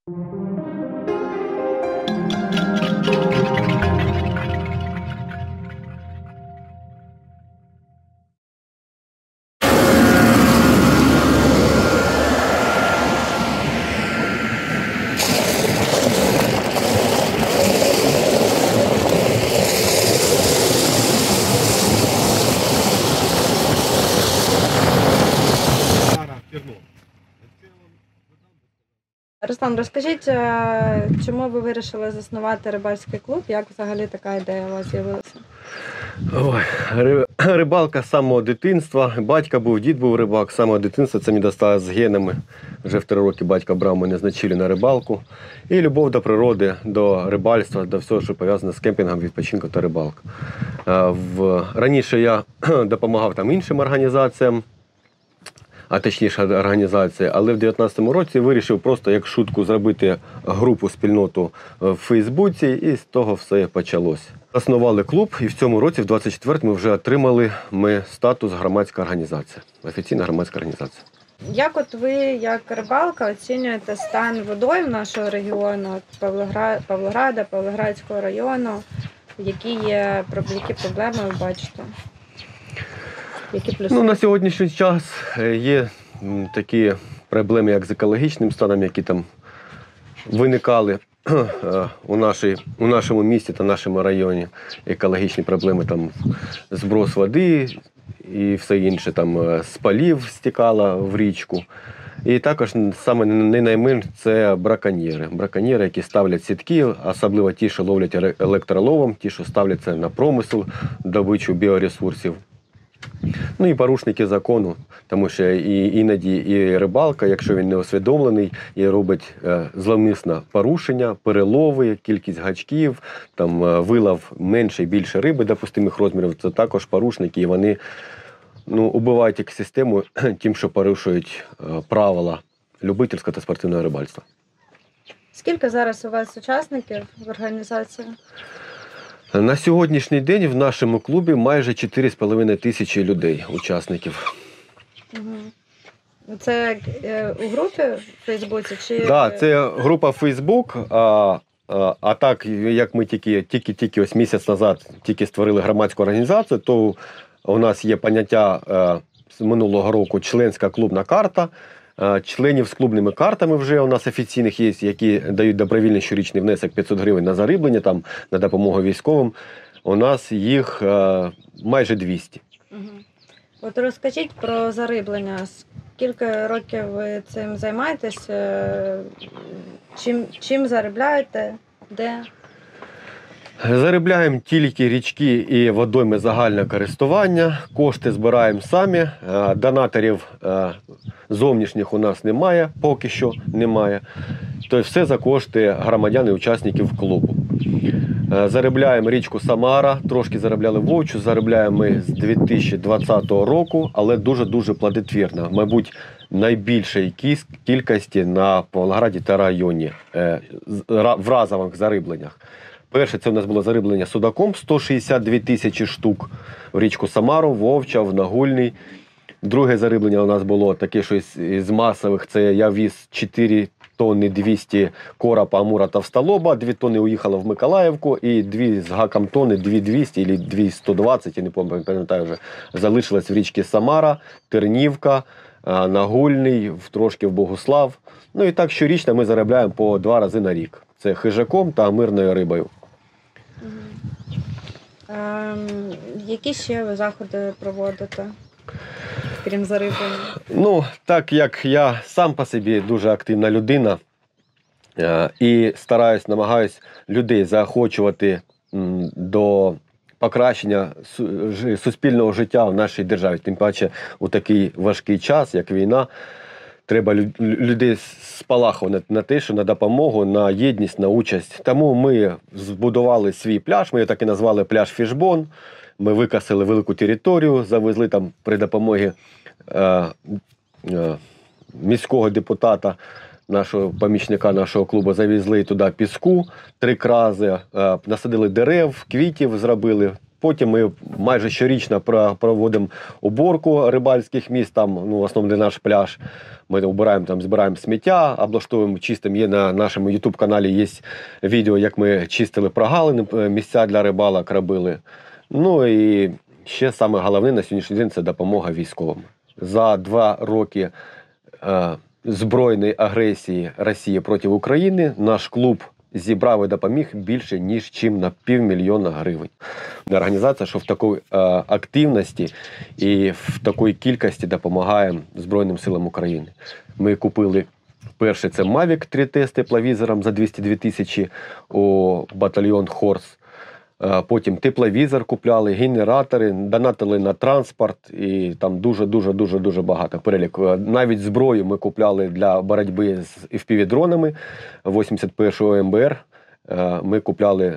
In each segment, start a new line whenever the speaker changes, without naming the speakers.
Руслан, розкажіть, чому ви вирішили заснувати рибальський клуб? Як взагалі така ідея у вас з'явилася?
Ой, рибалка з самого дитинства. Батько був, дід був рибак. З самого дитинства це мені досталось з генами. Вже в 3 роки батько брав мене з ночівлі на рибалку. І любов до природи, до рибальства, до всього, що пов'язане з кемпінгом, відпочинком та рибалкою. Раніше я допомагав там іншим організаціям, а точніше організації, але в 2019 році вирішив просто як шутку зробити групу, спільноту в Фейсбуці, і з того все почалося. Заснували клуб, і в цьому році, в 2024, ми вже отримали статус громадська організація, офіційна громадська організація.
Як от ви, як рибалка, оцінюєте стан водойм нашого регіону, Павлограда, Павлоградського району? Які проблеми ви бачите? Які плюси?
На сьогоднішній час є такі проблеми, як з екологічним станом, які там виникали у нашому місті та нашому районі. Екологічні проблеми, там зброс води і все інше, там з полів стікало в річку. І також саме не найменш це браконьєри. Браконьєри, які ставлять сітки, особливо ті, що ловлять електроловом, ті, що ставляться на промисел, добичу біоресурсів. І порушники закону, тому що іноді і рибалка, якщо він не усвідомлений і робить зловмисне порушення, перелови, кількість гачків, там вилов менше і більше риби допустимих розмірів, це також порушники, і вони убивають екосистему тим, що порушують правила любительського та спортивного рибальства.
Скільки зараз у вас учасників в організації?
На сьогоднішній день в нашому клубі майже 4,5 тисячі людей, учасників.
Це у групі в Фейсбуці?
Так, це група Фейсбук, а так, як ми тільки ось місяць назад створили громадську організацію, то у нас є поняття з минулого року членська клубна карта. Членів з клубними картами вже у нас офіційних є, які дають добровільний щорічний внесок 500 гривень на зариблення, там, на допомогу військовим. У нас їх майже 200.
От розкажіть про зариблення. Скільки років ви цим займаєтесь? Чим заробляєте? Де?
Заробляємо тільки річки і водойми загального користування. Кошти збираємо самі. Донаторів зовнішніх у нас немає, поки що немає. Тобто все за кошти громадян і учасників клубу. Заробляємо річку Самара, трошки заробляли Вовчу, заробляємо ми з 2020 року, але дуже-дуже плодотвірно. Мабуть, найбільшої кількості на Павлограді та районі в разових зарибленнях. Перше, це у нас було зариблення судаком, 162 тисячі штук в річку Самару, Вовча, в Нагульний. Друге зариблення у нас було таке, що з масових, це я віз 4 тонни 200 коропа, амура та встолоба, 2 тонни уїхало в Миколаївку і 2 з гаком тонни, 2200 або 2120, я не пам'ятаю вже, залишилось в річці Самара, Тернівка, Нагульний, трошки в Богуслав. І так щорічно ми заробляємо по 2 рази на рік. Це хижаком та мирною рибою.
Які ще ви заходи проводите, крім зариблення?
Так як я сам по собі дуже активна людина і намагаюсь людей заохочувати до покращення суспільного життя в нашій державі. Тим паче у такий важкий час, як війна, треба людей спалахувати на те, що на допомогу, на єдність, на участь. Тому ми збудували свій пляж, ми його так і назвали пляж Фішбон. Ми викосили велику територію, завезли там при допомогі міського депутата, нашого помічника нашого клубу, завезли туди піску 3 рази, насадили дерев, квітів зробили, Потім ми майже щорічно проводимо уборку рибальських міст, там, ну, в основному наш пляж. Ми убираємо, там, збираємо сміття, облаштовуємо, чистимо. Є на нашому YouTube-каналі є відео, як ми чистили прогалини, місця для рибалок робили. Ну і ще саме головне на сьогоднішній день – це допомога військовим. За 2 роки збройної агресії Росії проти України наш клуб зібрав і допоміг більше, ніж на 500 000 гривень. Організація, що в такій активності і в такій кількості допомагає Збройним силам України. Ми купили перше, це Mavic 3T з тепловізором за 202 тисячі у батальйон Хорс. Потім тепловізор купляли, генератори, донатили на транспорт і там дуже багато перелік. Навіть зброю ми купляли для боротьби з FPV-дронами 81-го МБР. Ми купляли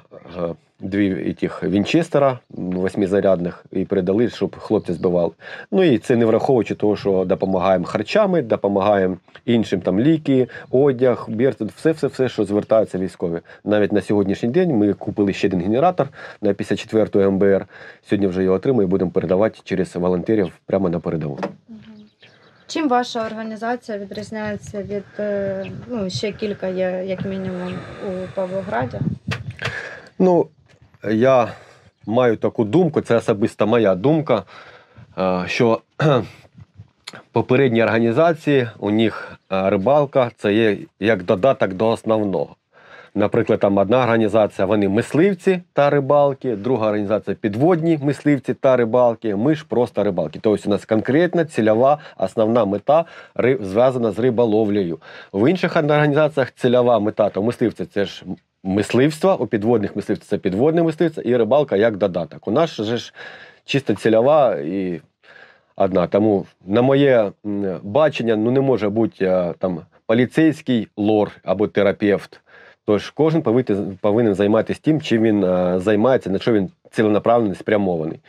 дві тих Вінчестера 8-зарядних і передали, щоб хлопці збивали. Ну і це не враховуючи того, що допомагаємо харчами, допомагаємо іншим, там ліки, одяг, берці, все, що звертаються військові. Навіть на сьогоднішній день ми купили ще один генератор на 54-ї МБР. Сьогодні вже його отримаємо і будемо передавати через волонтерів прямо на передову.
Чим ваша організація відрізняється від, ну, ще кілька є, як мінімум, у Павлограді?
Ну, я маю таку думку, це особисто моя думка, що попередні організації, у них рибалка – це є як додаток до основного. Наприклад, там одна організація, вони мисливці та рибалки, друга організація підводні мисливці та рибалки, ми ж просто рибалки. Тобто у нас конкретна цільова основна мета зв'язана з риболовлею. В інших організаціях цільова мета, то мисливці – це ж мисливство, у підводних мисливців це підводне мисливство і рибалка як додаток. У нас же ж чисто цільова і одна. Тому, на моє бачення, ну не може бути там поліцейський лор або терапевт. Тож кожен повинен займатися тим, чим він займається, на що він ціленаправлений, спрямований.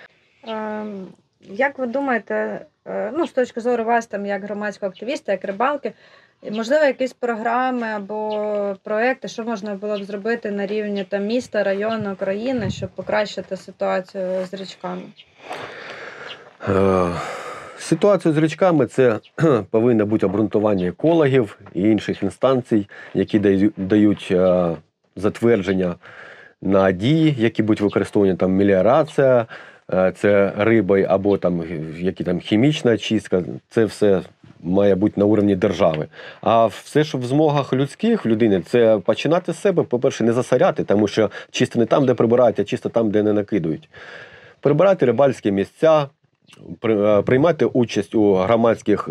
Як ви думаєте, ну, з точки зору вас, там, як громадського активіста, як рибалки, можливо, якісь програми або проекти, що можна було б зробити на рівні там, міста, району, країни, щоб покращити ситуацію з річками?
Ситуацію з річками – це повинно бути обґрунтування екологів і інших інстанцій, які дають затвердження на дії, які будуть використовані, там меліорація, це рибою або там, які там хімічна очистка, це все має бути на рівні держави. А все, що в змогах людських, в людини, це починати з себе, по-перше, не засоряти, тому що чисто не там, де прибирають, а чисто там, де не накидують. Прибирати рибальські місця, приймати участь у громадських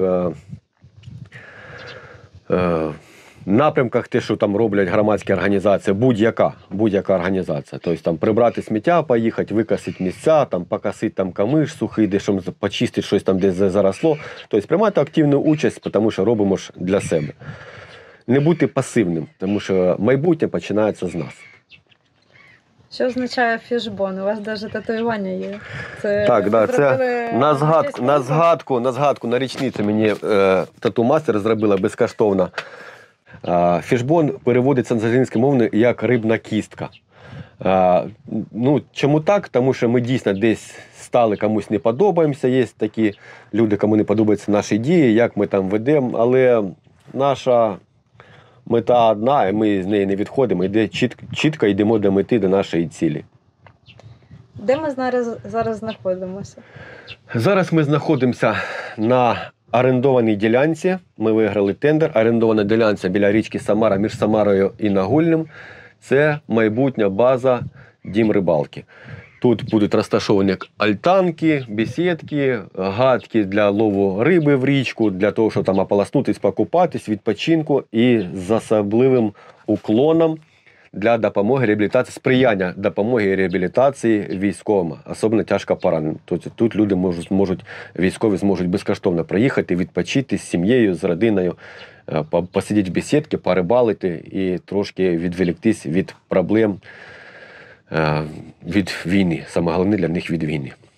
напрямках, те, що там роблять громадські організації, будь-яка організація. Тобто там прибрати сміття, поїхати, викосити місця, там покосити там камиш сухий, де щоб почистити щось там, де заросло. Тобто приймати активну участь, тому що робимо ж для себе. Не бути пасивним, тому що майбутнє починається з нас.
Що означає фішбон? У вас навіть татуювання є. Це
так, да, це на згадку, на річницю мені тату-мастер зробила безкоштовно. Фішбон переводиться з англійської мови як рибна кістка. Ну, чому так? Тому що ми дійсно десь стали, комусь не подобаємося. Є такі люди, кому не подобаються наші дії, як ми там ведемо, але наша мета одна, і ми з неї не відходимо, чітко йдемо до мети, до нашої цілі.
Де ми зараз знаходимося?
Зараз ми знаходимося на орендованій ділянці. Ми виграли тендер. Орендована ділянця біля річки Самара, між Самарою і Нагульним. Це майбутня база Дім рибалки. Тут будуть розташовані альтанки, бесідки, гатки для лову риби в річку, для того, щоб там ополоснутись, покупатись, відпочинку і з особливим уклоном для допомоги реабілітації, сприяння допомоги і реабілітації військовим, особливо тяжко пораненим. Тобто тут люди військові зможуть безкоштовно приїхати, відпочити з сім'єю, з родиною, посидіти в бесідці, порибалити і трошки відволіктись від проблем від війни. Саме головне для них від війни.